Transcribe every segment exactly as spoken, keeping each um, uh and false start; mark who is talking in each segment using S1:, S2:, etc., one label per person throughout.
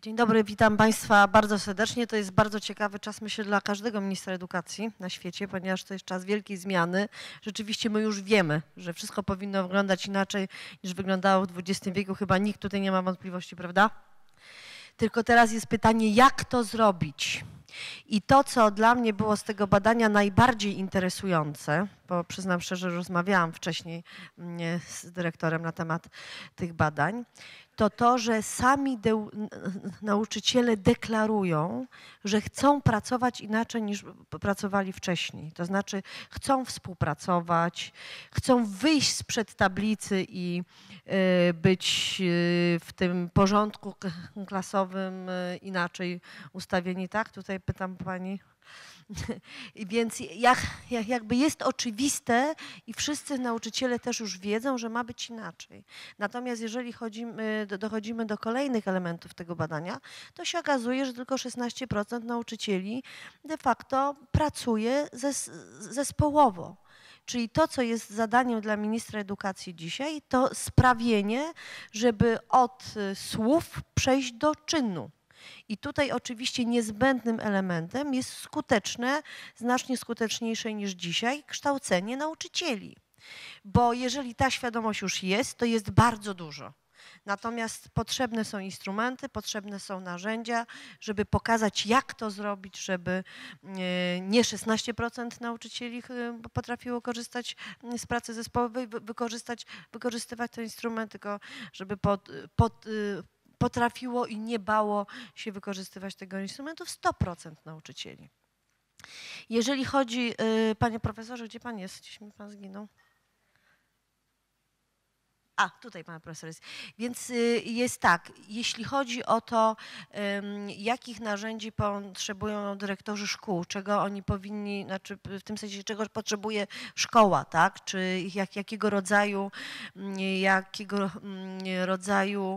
S1: Dzień dobry, witam Państwa bardzo serdecznie. To jest bardzo ciekawy czas, myślę, dla każdego ministra edukacji na świecie, ponieważ to jest czas wielkiej zmiany. Rzeczywiście my już wiemy, że wszystko powinno wyglądać inaczej niż wyglądało w dwudziestym wieku. Chyba nikt tutaj nie ma wątpliwości, prawda? Tylko teraz jest pytanie, jak to zrobić? I to, co dla mnie było z tego badania najbardziej interesujące, bo przyznam szczerze, że rozmawiałam wcześniej z dyrektorem na temat tych badań, to to, że sami de- nauczyciele deklarują, że chcą pracować inaczej niż pracowali wcześniej. To znaczy chcą współpracować, chcą wyjść sprzed tablicy i y, być y, w tym porządku klasowym y, inaczej ustawieni. Tak? Tutaj pytam pani. Więc jak, jak, jakby jest oczywiste i wszyscy nauczyciele też już wiedzą, że ma być inaczej. Natomiast jeżeli chodzimy, dochodzimy do kolejnych elementów tego badania, to się okazuje, że tylko szesnaście procent nauczycieli de facto pracuje zes, zespołowo. Czyli to, co jest zadaniem dla ministra edukacji dzisiaj, to sprawienie, żeby od słów przejść do czynu. I tutaj oczywiście niezbędnym elementem jest skuteczne, znacznie skuteczniejsze niż dzisiaj, kształcenie nauczycieli. Bo jeżeli ta świadomość już jest, to jest bardzo dużo. Natomiast potrzebne są instrumenty, potrzebne są narzędzia, żeby pokazać, jak to zrobić, żeby nie szesnaście procent nauczycieli potrafiło korzystać z pracy zespołowej, wykorzystać, wykorzystywać ten instrument, tylko żeby pod, pod potrafiło i nie bało się wykorzystywać tego instrumentu sto procent nauczycieli. Jeżeli chodzi, panie profesorze, gdzie pan jest? Gdzieś mi pan zginął. A, tutaj pan profesor jest. Więc jest tak, jeśli chodzi o to, jakich narzędzi potrzebują dyrektorzy szkół, czego oni powinni, znaczy w tym sensie, czego potrzebuje szkoła, tak? Czy jak, jakiego rodzaju, jakiego rodzaju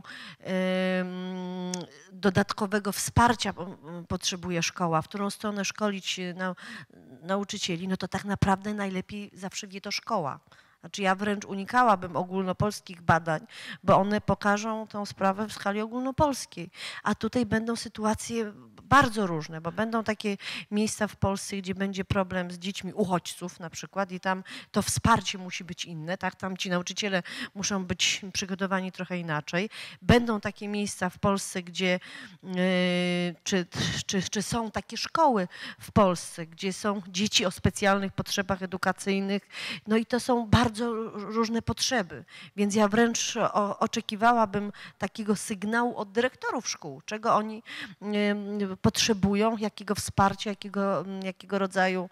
S1: dodatkowego wsparcia potrzebuje szkoła, w którą stronę szkolić nau, nauczycieli, no to tak naprawdę najlepiej zawsze wie to szkoła. Znaczy ja wręcz unikałabym ogólnopolskich badań, bo one pokażą tę sprawę w skali ogólnopolskiej. A tutaj będą sytuacje bardzo różne, bo będą takie miejsca w Polsce, gdzie będzie problem z dziećmi uchodźców na przykład i tam to wsparcie musi być inne, tak? Tam ci nauczyciele muszą być przygotowani trochę inaczej. Będą takie miejsca w Polsce, gdzie yy, czy, czy, czy są takie szkoły w Polsce, gdzie są dzieci o specjalnych potrzebach edukacyjnych, no i to są bardzo bardzo różne potrzeby, więc ja wręcz o, oczekiwałabym takiego sygnału od dyrektorów szkół, czego oni y, potrzebują, jakiego wsparcia, jakiego, jakiego rodzaju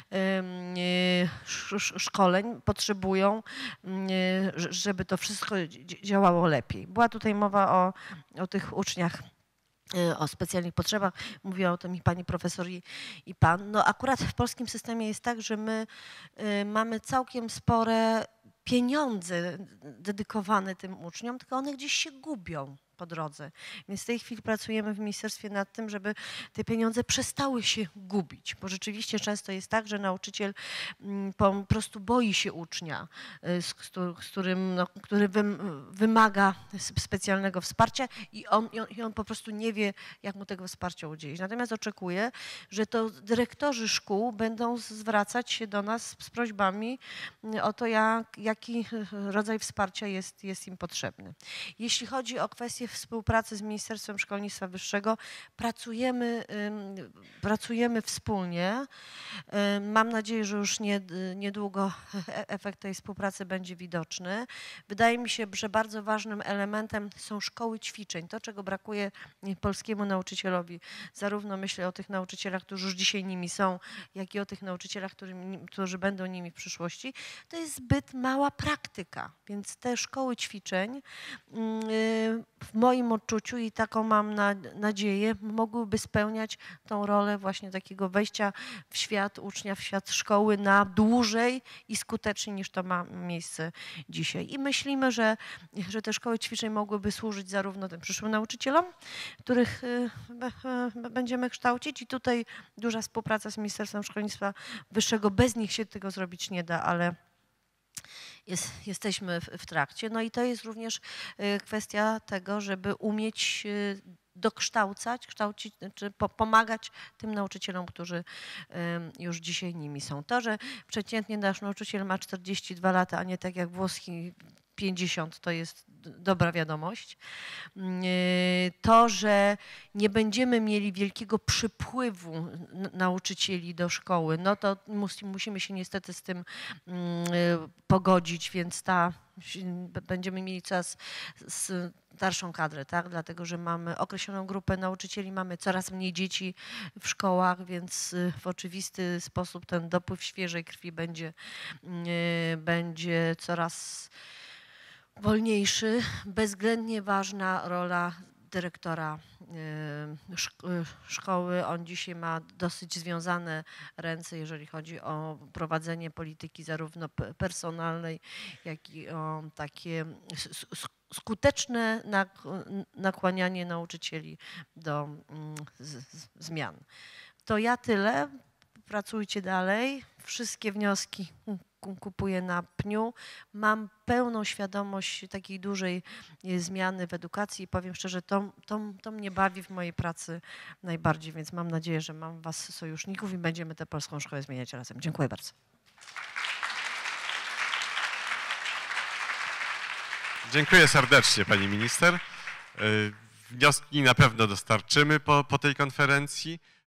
S1: y, szkoleń potrzebują, y, żeby to wszystko działało lepiej. Była tutaj mowa o, o tych uczniach o specjalnych potrzebach, mówiła o tym i pani profesor i, i pan. No akurat w polskim systemie jest tak, że my y, mamy całkiem spore pieniądze dedykowane tym uczniom, tylko one gdzieś się gubią po drodze. Więc w tej chwili pracujemy w ministerstwie nad tym, żeby te pieniądze przestały się gubić, bo rzeczywiście często jest tak, że nauczyciel po prostu boi się ucznia, z, z którym, no, który wymaga specjalnego wsparcia i on, i on, i on po prostu nie wie, jak mu tego wsparcia udzielić. Natomiast oczekuję, że to dyrektorzy szkół będą zwracać się do nas z prośbami o to, jak, jaki rodzaj wsparcia jest, jest im potrzebny. Jeśli chodzi o kwestię współpracy z Ministerstwem Szkolnictwa Wyższego, pracujemy, pracujemy wspólnie. Mam nadzieję, że już nie, niedługo efekt tej współpracy będzie widoczny. Wydaje mi się, że bardzo ważnym elementem są szkoły ćwiczeń. To, czego brakuje polskiemu nauczycielowi, zarówno myślę o tych nauczycielach, którzy już dzisiaj nimi są, jak i o tych nauczycielach, którym, którzy będą nimi w przyszłości, to jest zbyt mała praktyka. Więc te szkoły ćwiczeń w moim odczuciu i taką mam na, nadzieję, mogłyby spełniać tą rolę właśnie takiego wejścia w świat ucznia, w świat szkoły na dłużej i skuteczniej niż to ma miejsce dzisiaj. I myślimy, że, że te szkoły ćwiczeń mogłyby służyć zarówno tym przyszłym nauczycielom, których będziemy kształcić i tutaj duża współpraca z Ministerstwem Szkolnictwa Wyższego, bez nich się tego zrobić nie da, ale Jest, jesteśmy w, w trakcie. No i to jest również kwestia tego, żeby umieć dokształcać, kształcić, czy pomagać tym nauczycielom, którzy już dzisiaj nimi są. To, że przeciętnie nasz nauczyciel ma czterdzieści dwa lata, a nie tak jak włoski pięćdziesiąt, to jest dobra wiadomość. To, że nie będziemy mieli wielkiego przypływu nauczycieli do szkoły, no to musimy się niestety z tym pogodzić, więc ta, będziemy mieli coraz starszą kadrę, tak? Dlatego że mamy określoną grupę nauczycieli, mamy coraz mniej dzieci w szkołach, więc w oczywisty sposób ten dopływ świeżej krwi będzie, będzie coraz wolniejszy. Bezwzględnie ważna rola dyrektora szkoły. On dzisiaj ma dosyć związane ręce, jeżeli chodzi o prowadzenie polityki zarówno personalnej, jak i o takie skuteczne nakłanianie nauczycieli do zmian. To ja tyle. Pracujcie dalej. Wszystkie wnioski kupuję na pniu. Mam pełną świadomość takiej dużej zmiany w edukacji i powiem szczerze, to, to, to mnie bawi w mojej pracy najbardziej, więc mam nadzieję, że mam was sojuszników i będziemy tę polską szkołę zmieniać razem. Dziękuję bardzo.
S2: Dziękuję serdecznie, pani minister. Wnioski na pewno dostarczymy po, po tej konferencji.